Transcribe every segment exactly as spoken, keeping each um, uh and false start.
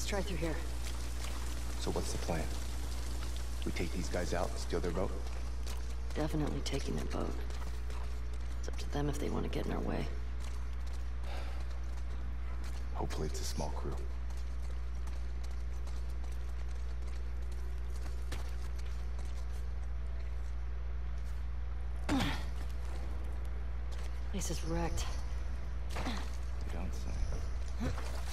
Let's try through here. So what's the plan? We take these guys out, steal their boat? Definitely taking their boat. It's up to them if they want to get in our way. Hopefully it's a small crew. Place is wrecked. You don't say.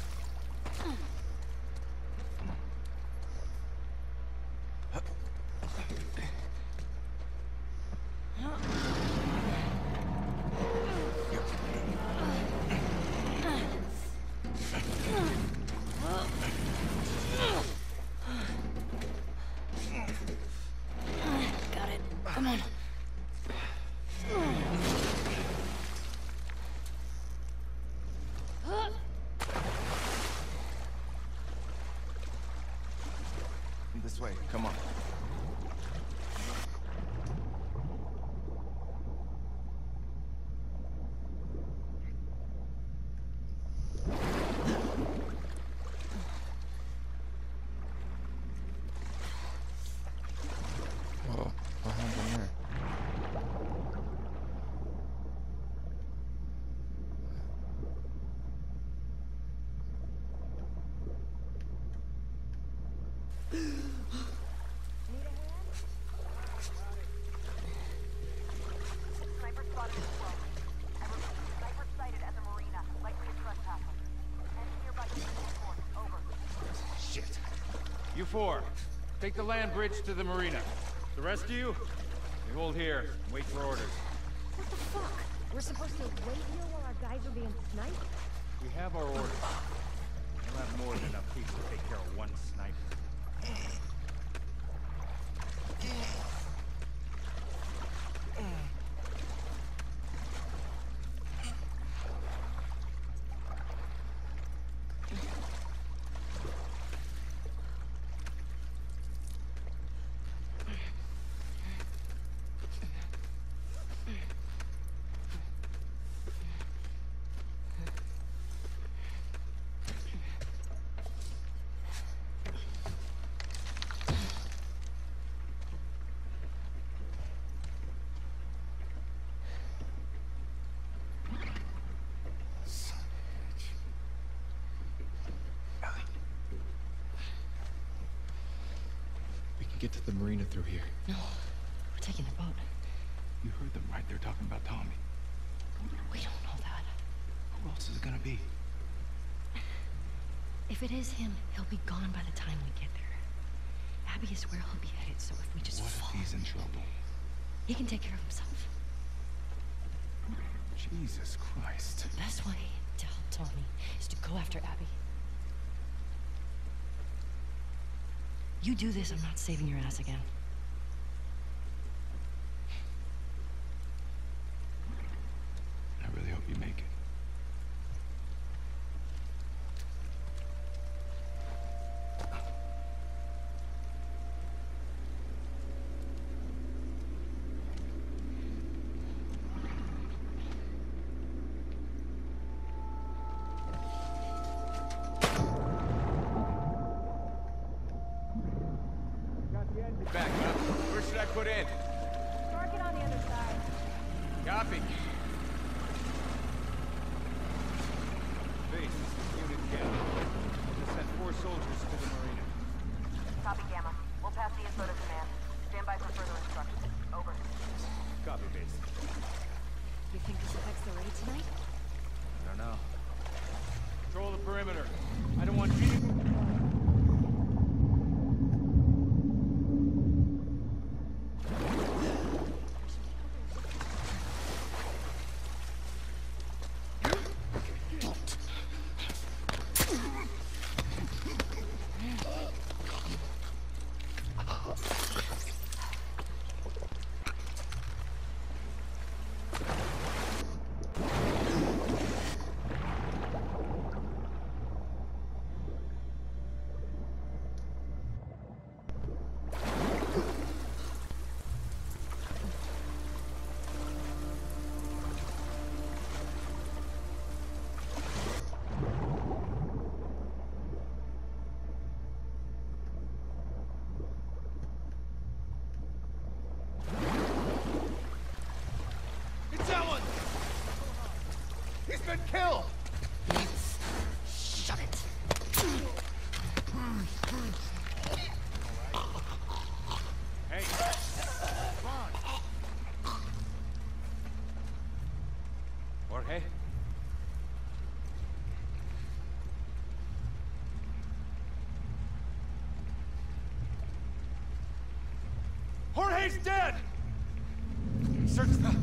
Got it. Come on. This way, come on. Whoa, what happened there? Sniper spotted as well. I repeat, sniper sighted at the marina, likely a trespasser. And nearby the fort. Over. Shit. You four, take the land bridge to the marina. The rest of you, we hold here and wait for orders. What the fuck? We're supposed to wait here while our guys are being sniped? We have our orders. We'll have more than enough people to take care of one sniper. Get to the marina through here. No, we're taking the boat. You heard them, right? They're talking about Tommy. We don't know that. Who else is it gonna be? If it is him, he'll be gone by the time we get there. Abby is where he'll be headed, so if we just What follow if he's in him, trouble? he can take care of himself. Jesus Christ. The best way to help Tommy is to go after Abby. You do this, I'm not saving your ass again. I really hope you make it. Back up. Where should I put in? Mark it on the other side. Copy. Base, unit Gamma. Just sent four soldiers to the marina. Copy, Gamma. We'll pass the info to command. Stand by for further instructions. Over. Copy, base. You think this affects the raid tonight? I don't know. Control the perimeter. I don't want any... been killed! Shut it. Hey! Ron! Jorge? Jorge's dead! Search the...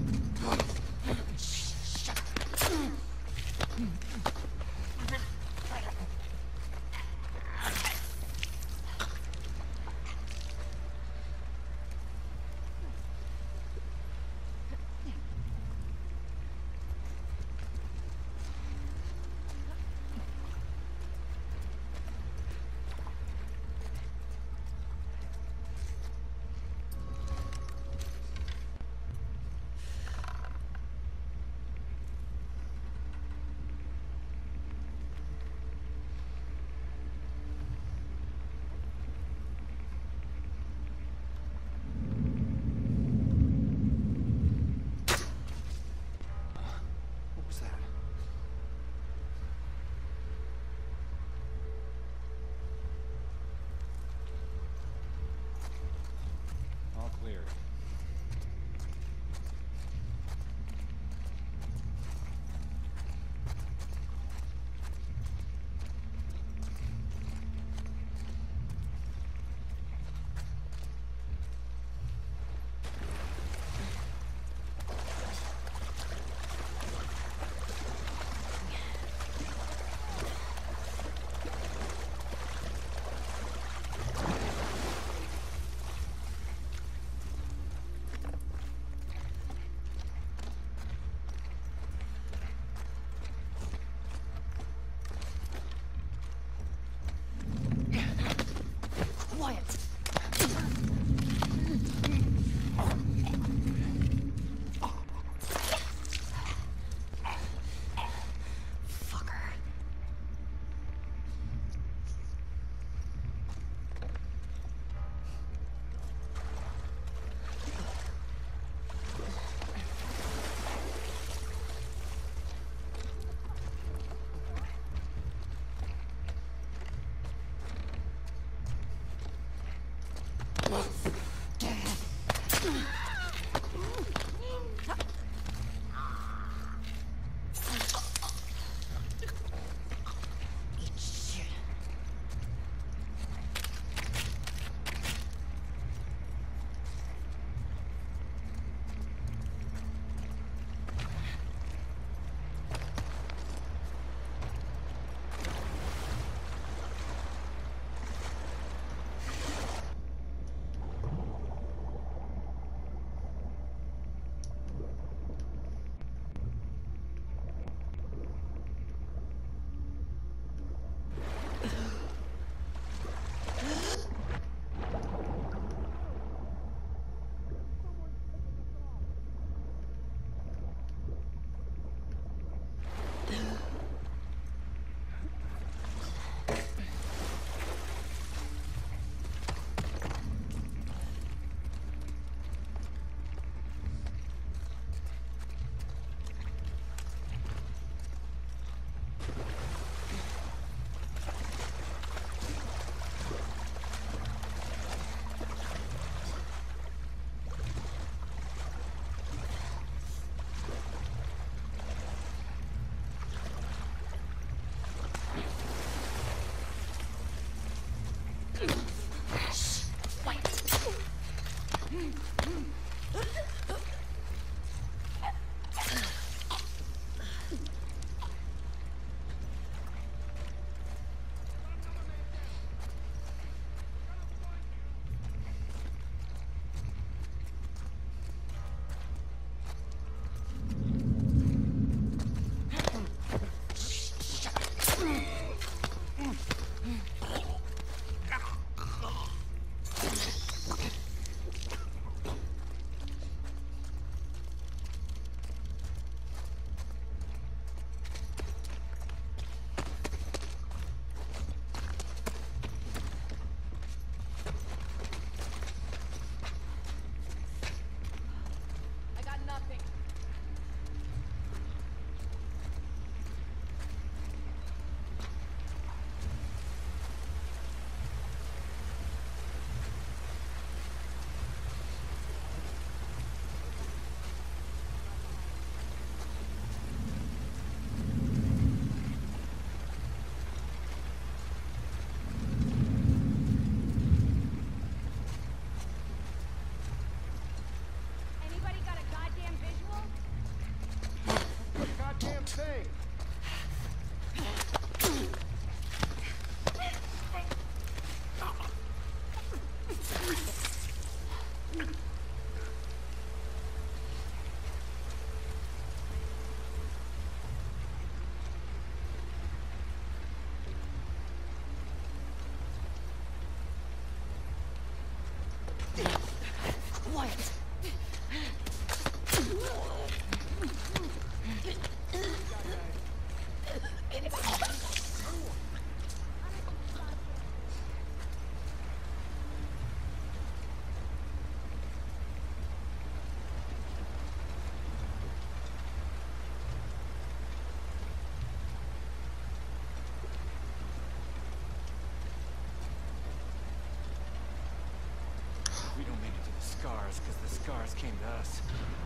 scars because the scars came to us.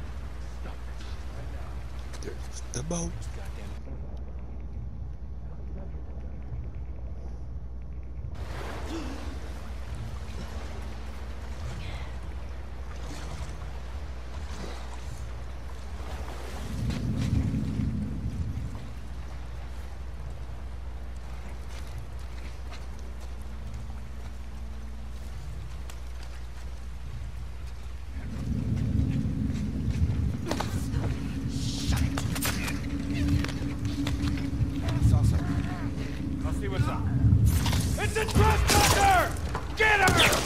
There's the boat. Goddamn. It's a trespasser! Get her!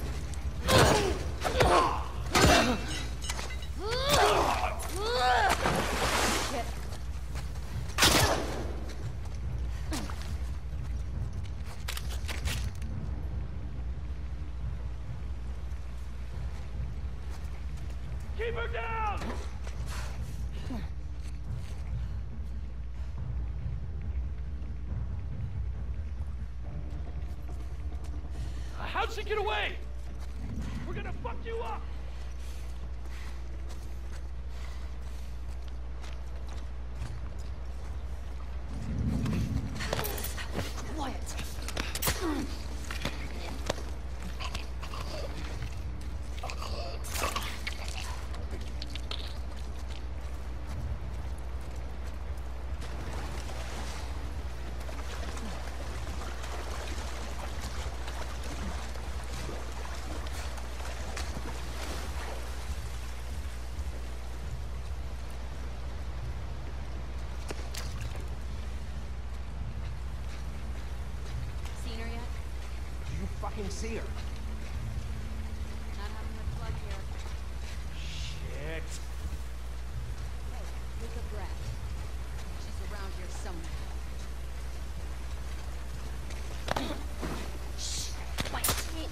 Keep her down! How'd she get away? We're gonna fuck you up! Quiet. Fucking see her. Not having much luck here. Shit. Hey, take a breath. She's around here somewhere. Shh. Wait.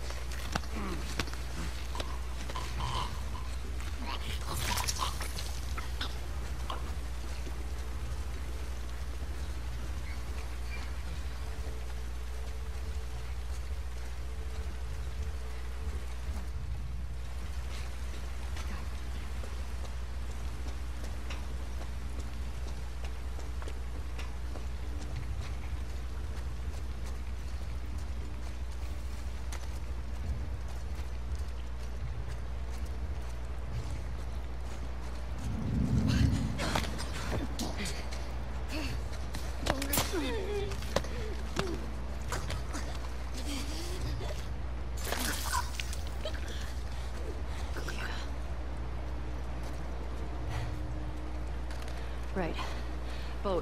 Right. Boat.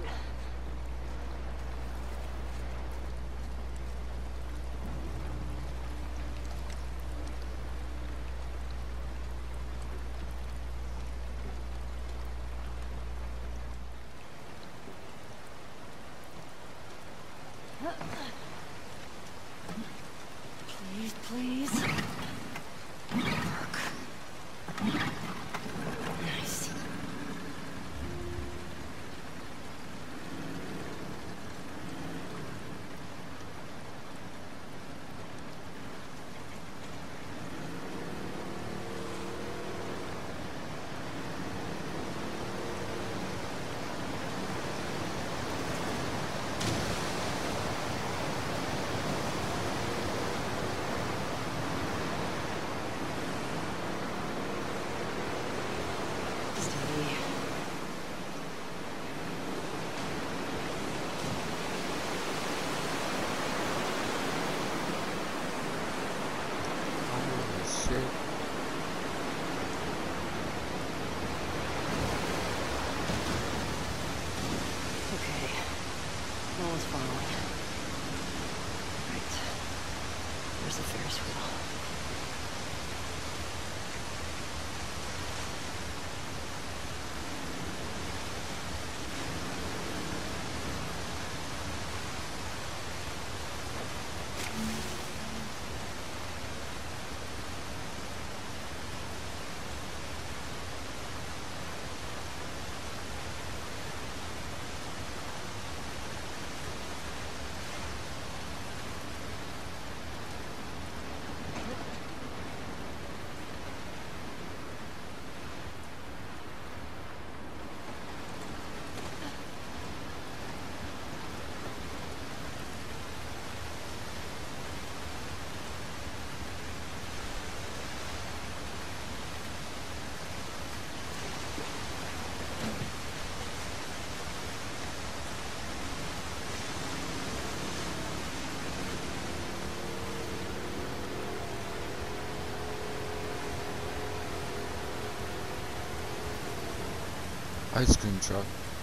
Please, please. Work. Nice. There's a Ferris wheel. ice cream truck.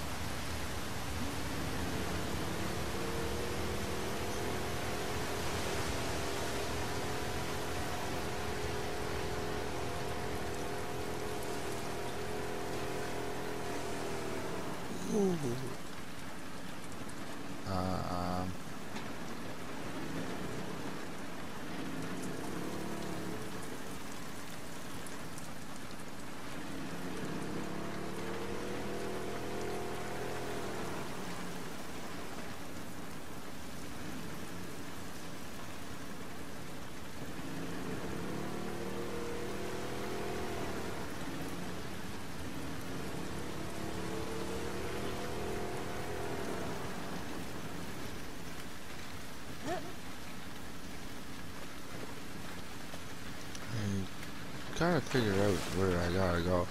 Ooh. Uh, um. Gotta figure out where I gotta go.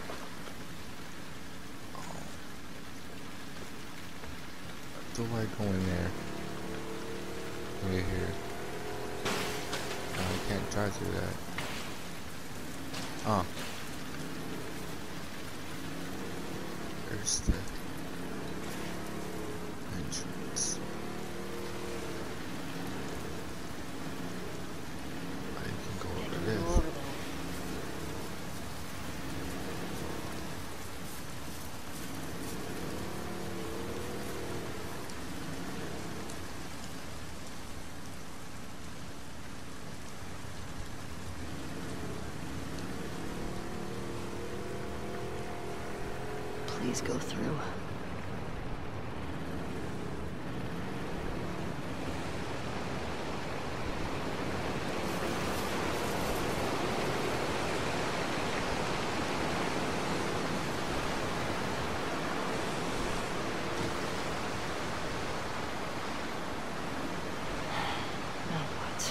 Do I go in there? Right here. No, I can't drive through that. Oh. There's the entrance. I can go over this. Please go through. Now what?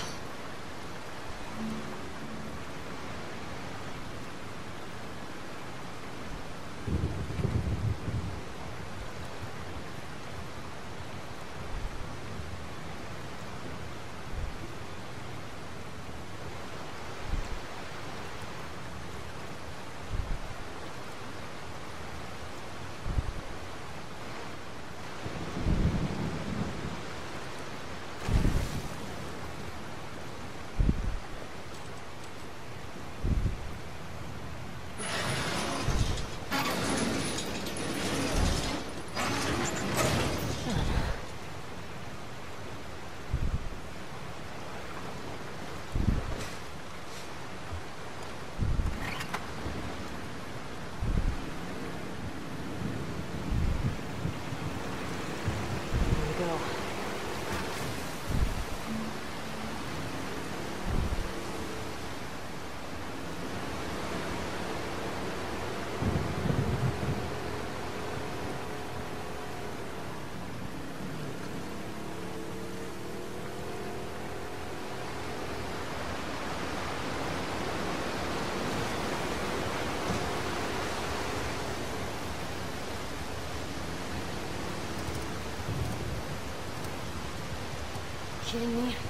Kidding me?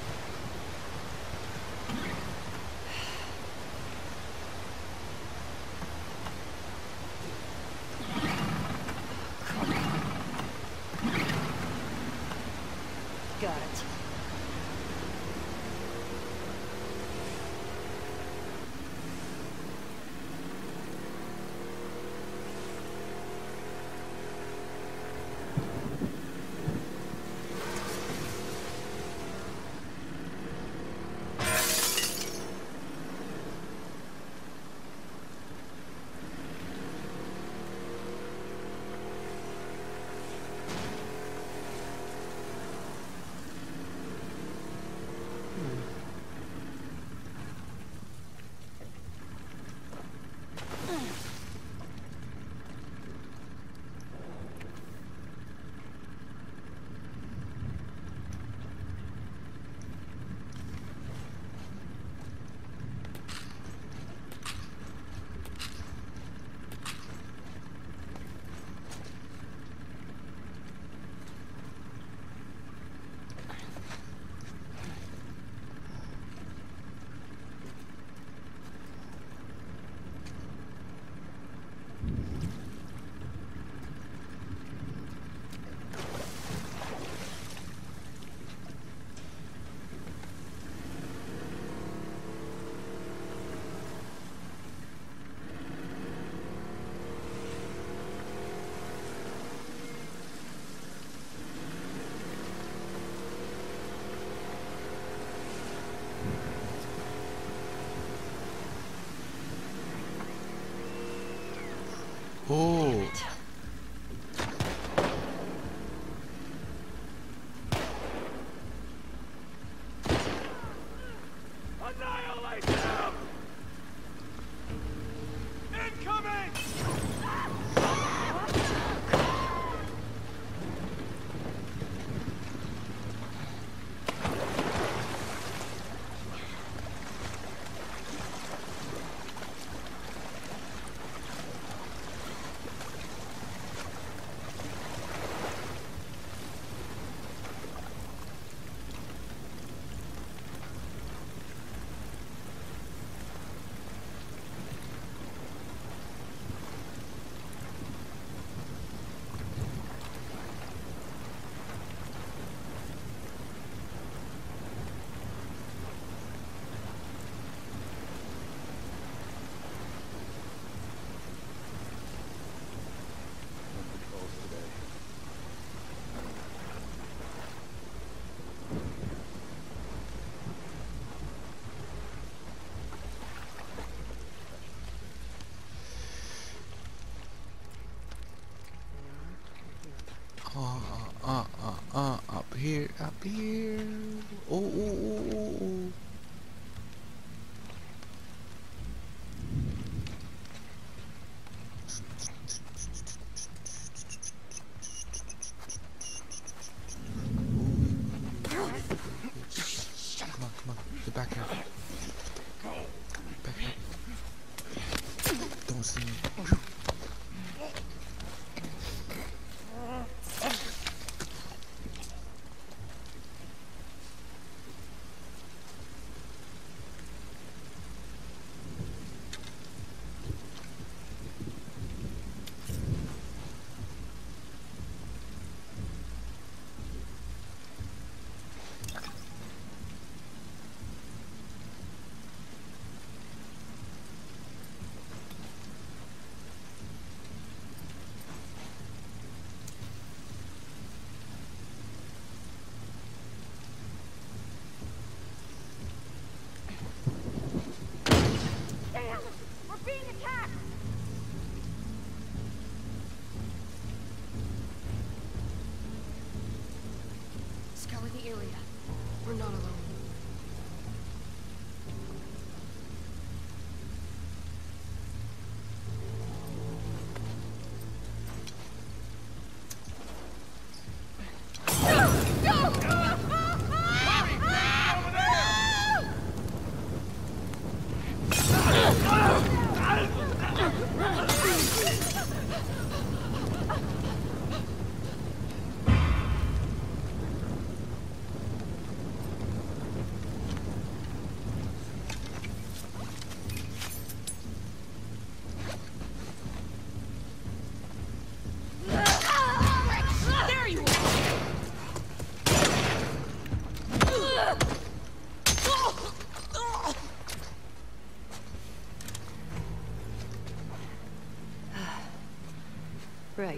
Got it. Oh. Annihilate them! Incoming! Uh, uh, uh, uh, up here, up here. Oh, oh, oh, oh, oh. Come on, come on, get back here. Back here. Don't see me. Damn! We're being attacked! Scour the area. We're not alone. There you are. Right.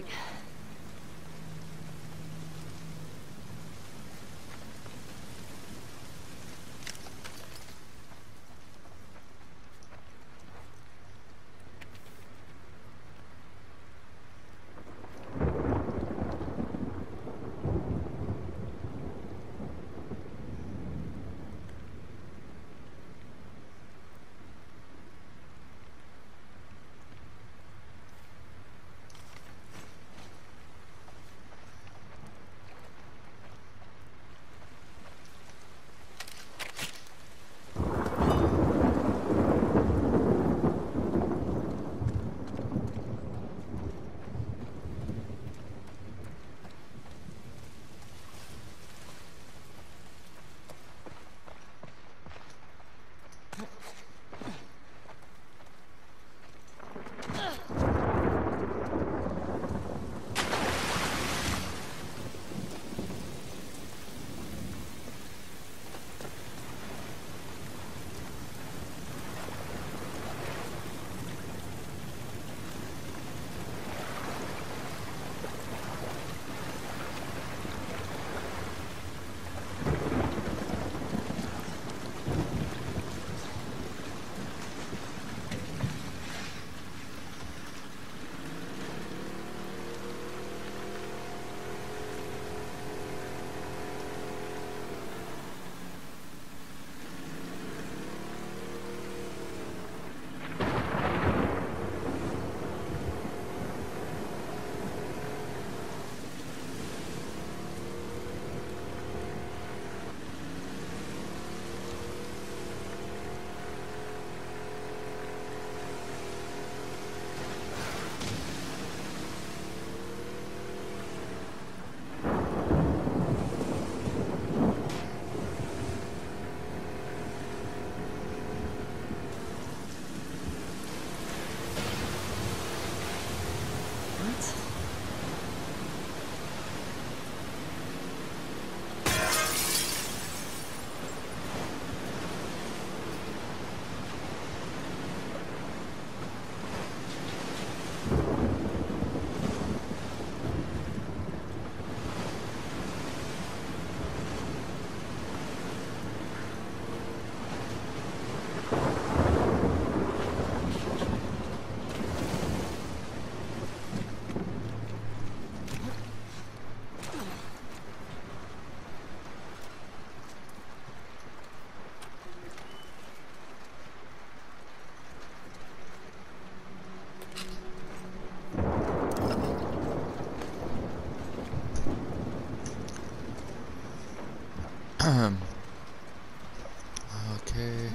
Okay.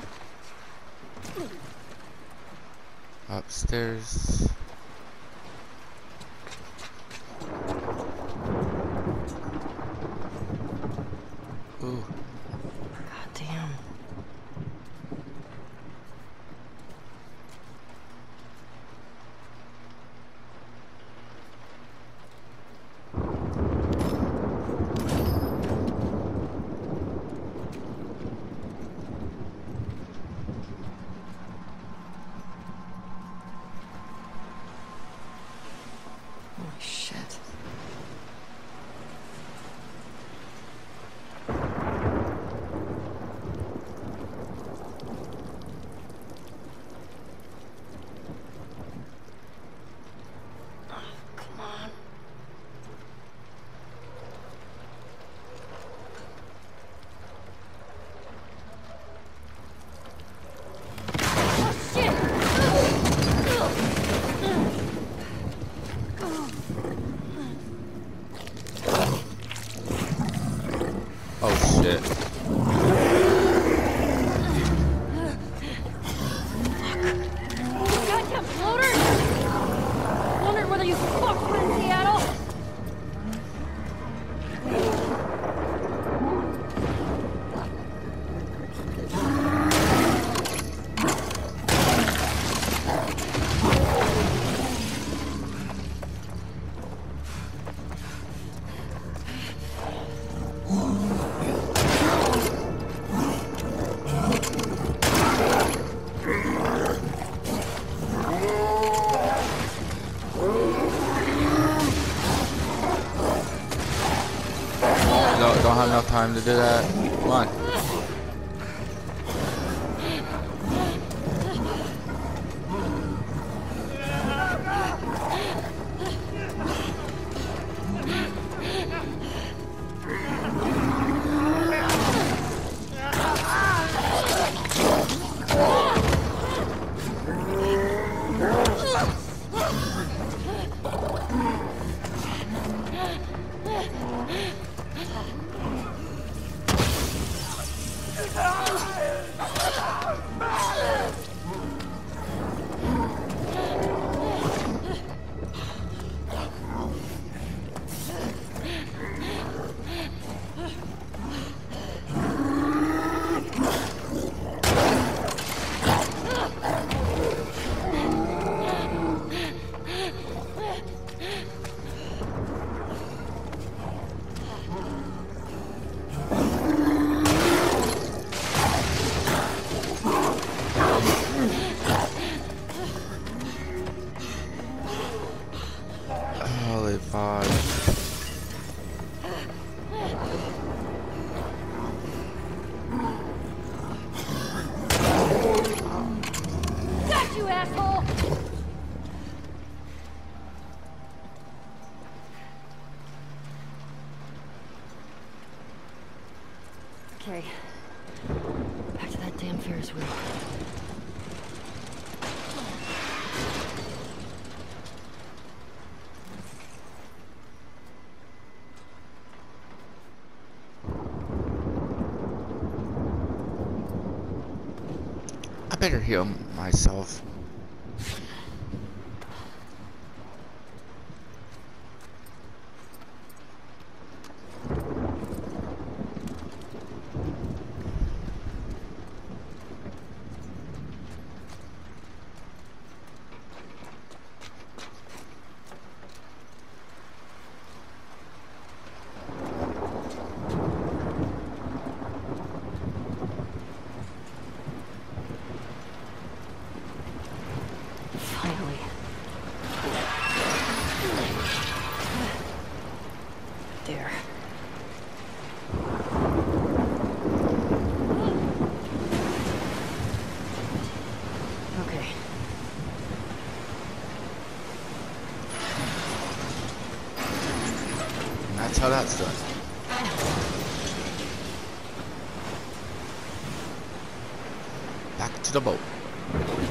Upstairs. Ooh. God damn. Holy shit. Come on. Oh, shit! Oh shit. Goddamn floaters! Wondered whether you fucked were in Seattle. No, don't have enough time to do that. Come on. Holy fuck. Got you, asshole! Okay. Back to that damn Ferris wheel. I better heal myself. That's how that's done. Back to the boat.